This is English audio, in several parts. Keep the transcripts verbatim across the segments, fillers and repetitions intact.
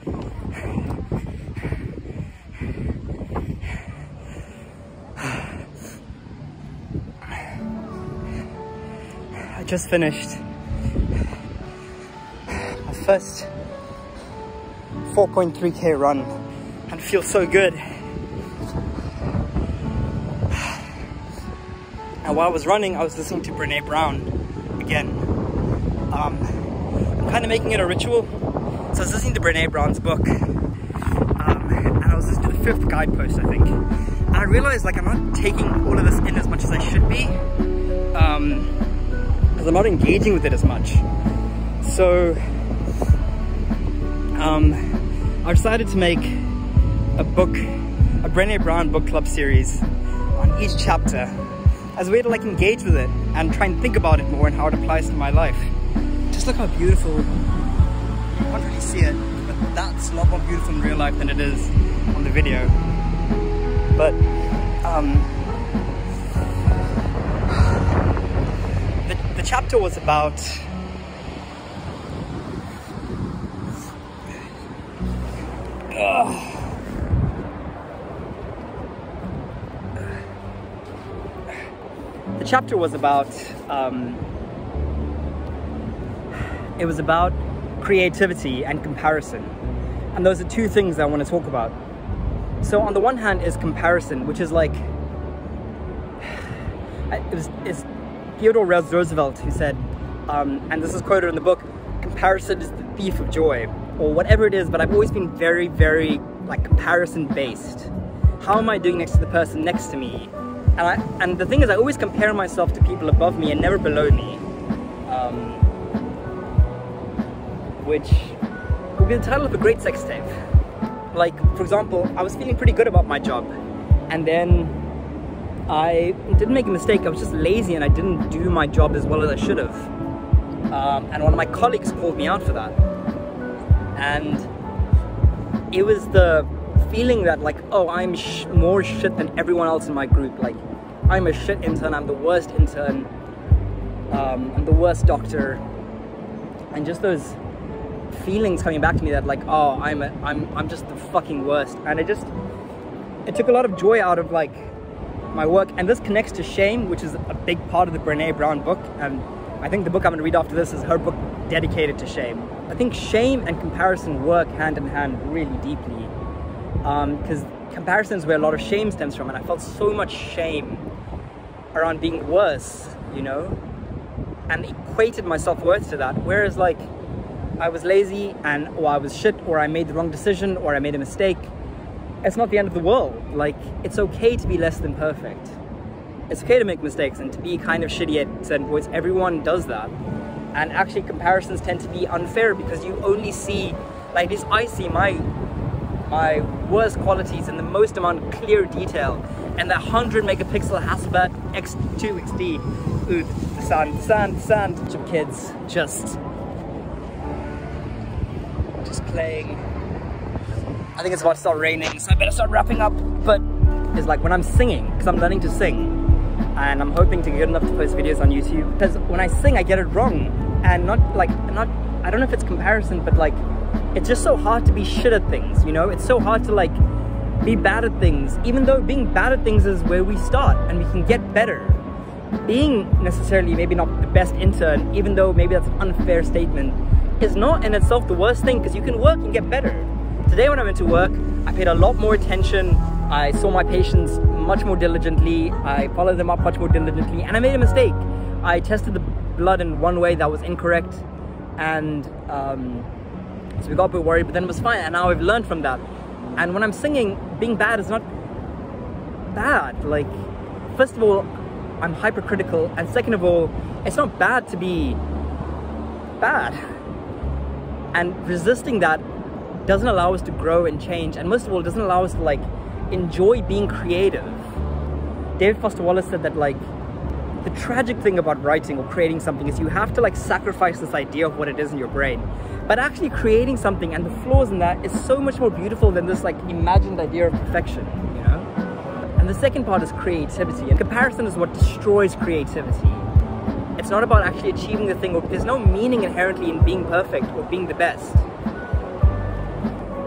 I just finished my first four point three K run and it feels so good. And while I was running, I was listening to Brene Brown again. Um, I'm kind of making it a ritual. So I was listening to Brene Brown's book, um, and I was listening to the fifth guidepost, I think. And I realized like I'm not taking all of this in as much as I should be, um, because I'm not engaging with it as much. So um, I decided to make a book, a Brene Brown book club series on each chapter as a way to like engage with it and try and think about it more and how it applies to my life. Just look how beautiful. You can't really see it, but that's a lot more beautiful in real life than it is on the video. But um, the, the chapter was about uh, the chapter was about um, it was about creativity and comparison, and those are two things I want to talk about. So on the one hand is comparison, which is like it was it's Theodore Roosevelt who said, um, and this is quoted in the book, comparison is the thief of joy, or whatever it is. But I've always been very very like comparison based. How am I doing next to the person next to me? And I and the thing is, I always compare myself to people above me and never below me. Um, which would be the title of a great sex tape. Like, for example, I was feeling pretty good about my job, and then I didn't make a mistake. I was just lazy and I didn't do my job as well as I should have. Um, and one of my colleagues called me out for that. And it was the feeling that like, oh, I'm sh more shit than everyone else in my group. Like, I'm a shit intern, I'm the worst intern, um, I'm the worst doctor. And just those feelings coming back to me that like, oh, I'm a, I'm I'm just the fucking worst. And it just it took a lot of joy out of like my work. And this connects to shame, which is a big part of the Brene Brown book, and I think the book I'm going to read after this is her book dedicated to shame. I think shame and comparison work hand in hand really deeply, because um, comparison is where a lot of shame stems from, and I felt so much shame around being worse, you know, and equated my self-worth to that. Whereas like I was lazy and or I was shit, or I made the wrong decision, or I made a mistake, it's not the end of the world. Like, it's okay to be less than perfect. It's okay to make mistakes and to be kind of shitty at certain points. Everyone does that. And actually comparisons tend to be unfair because you only see, like at least I see my my worst qualities in the most amount of clear detail. And that one hundred megapixel Hasselblad X two X D, ooh, the sun, the sun, the sun, bunch of kids just just playing. I think it's about to start raining, so I better start wrapping up. But it's like when I'm singing, because I'm learning to sing, and I'm hoping to get good enough to post videos on YouTube, because when I sing I get it wrong, and not like not I don't know if it's comparison, but like it's just so hard to be shit at things, you know. It's so hard to like be bad at things, even though being bad at things is where we start and we can get better. Being necessarily maybe not the best intern, even though maybe that's an unfair statement, is not in itself the worst thing, because you can work and get better. Today when I went to work, I paid a lot more attention, I saw my patients much more diligently, I followed them up much more diligently, and I made a mistake. I tested the blood in one way that was incorrect, and um, so we got a bit worried, but then it was fine, and now I've learned from that. And when I'm singing, being bad is not bad. Like, first of all, I'm hypercritical, and second of all, it's not bad to be bad. And resisting that doesn't allow us to grow and change, and most of all, it doesn't allow us to like enjoy being creative. David Foster Wallace said that like the tragic thing about writing or creating something is you have to like sacrifice this idea of what it is in your brain. But actually creating something and the flaws in that is so much more beautiful than this like imagined idea of perfection, you know? And the second part is creativity, and comparison is what destroys creativity. It's not about actually achieving the thing, or there's no meaning inherently in being perfect or being the best.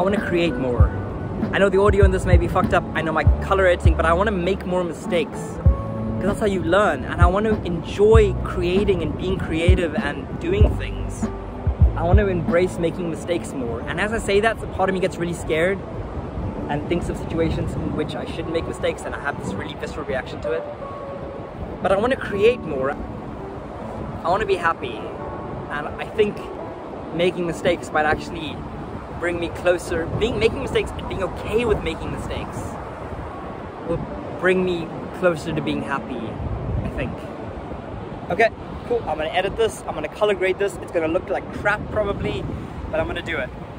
want to create more. I know the audio in this may be fucked up, I know my color editing, but I want to make more mistakes. Because that's how you learn, and I want to enjoy creating and being creative and doing things. I want to embrace making mistakes more. And as I say that, a part of me gets really scared and thinks of situations in which I shouldn't make mistakes, and I have this really visceral reaction to it. But I want to create more. I want to be happy. And I think making mistakes might actually bring me closer. Being, making mistakes and being okay with making mistakes will bring me closer to being happy, I think. Okay, cool. I'm gonna edit this. I'm gonna color grade this. It's gonna look like crap probably, but I'm gonna do it.